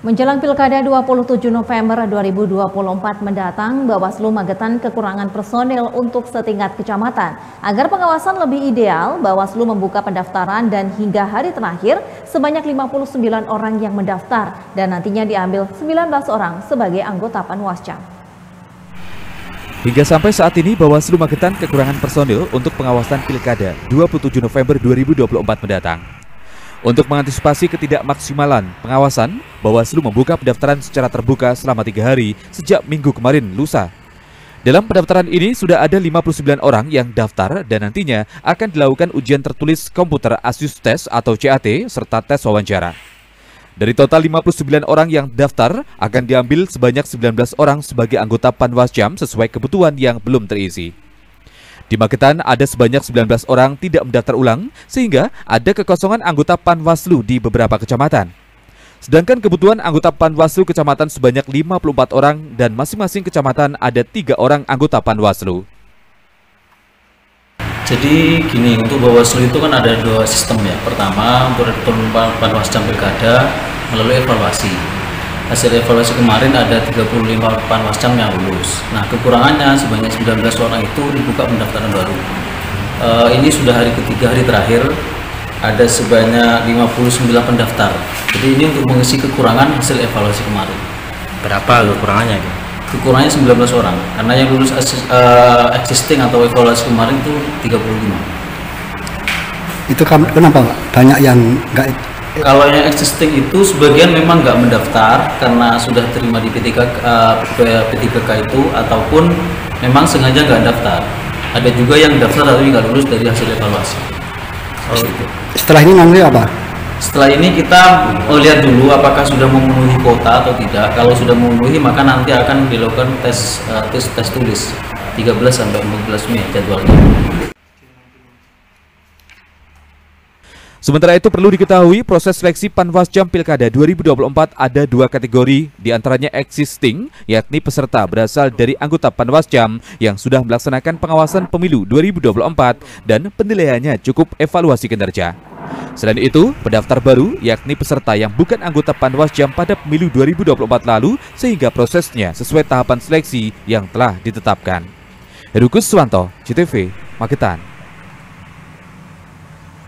Menjelang Pilkada 27 November 2024 mendatang, Bawaslu Magetan kekurangan personil untuk setingkat kecamatan. Agar pengawasan lebih ideal, Bawaslu membuka pendaftaran dan hingga hari terakhir sebanyak 59 orang yang mendaftar dan nantinya diambil 19 orang sebagai anggota Panwascam. Hingga sampai saat ini, Bawaslu Magetan kekurangan personil untuk pengawasan Pilkada 27 November 2024 mendatang. Untuk mengantisipasi ketidakmaksimalan pengawasan, Bawaslu membuka pendaftaran secara terbuka selama 3 hari sejak Minggu kemarin lusa. Dalam pendaftaran ini sudah ada 59 orang yang daftar dan nantinya akan dilakukan ujian tertulis komputer ASUS Test atau CAT serta tes wawancara. Dari total 59 orang yang daftar, akan diambil sebanyak 19 orang sebagai anggota Panwascam sesuai kebutuhan yang belum terisi. Di Magetan ada sebanyak 19 orang tidak mendaftar ulang, sehingga ada kekosongan anggota Panwaslu di beberapa kecamatan. Sedangkan kebutuhan anggota Panwaslu kecamatan sebanyak 54 orang dan masing-masing kecamatan ada 3 orang anggota Panwaslu. Jadi gini, untuk Bawaslu itu kan ada 2 sistem ya. Pertama, untuk rekrutmen Panwascam Pilkada melalui evaluasi. Hasil evaluasi kemarin ada 35 Panwascam yang lulus. Nah, kekurangannya sebanyak 19 orang itu dibuka pendaftaran baru. Ini sudah hari ketiga, hari terakhir, ada sebanyak 59 pendaftar. Jadi ini untuk mengisi kekurangan hasil evaluasi kemarin. Berapa kekurangannya? Kekurangannya 19 orang, karena yang lulus existing atau evaluasi kemarin itu 35. Itu kenapa Pak? Banyak yang nggak. Kalau yang existing itu sebagian memang nggak mendaftar karena sudah terima di P3K itu, ataupun memang sengaja nggak daftar. Ada juga yang daftar tapi nggak lulus dari hasil evaluasi. Setelah ini nanti apa? Setelah ini kita lihat dulu apakah sudah memenuhi kuota atau tidak. Kalau sudah memenuhi maka nanti akan dilakukan tes tulis 13 sampai 14 Mei jadwalnya. Sementara itu perlu diketahui proses seleksi Panwascam Pilkada 2024 ada 2 kategori, diantaranya existing, yakni peserta berasal dari anggota Panwascam yang sudah melaksanakan pengawasan pemilu 2024 dan penilaiannya cukup evaluasi kinerja. Selain itu, pendaftar baru yakni peserta yang bukan anggota Panwascam pada pemilu 2024 lalu sehingga prosesnya sesuai tahapan seleksi yang telah ditetapkan. Herukus Suwanto, CTV, Magetan.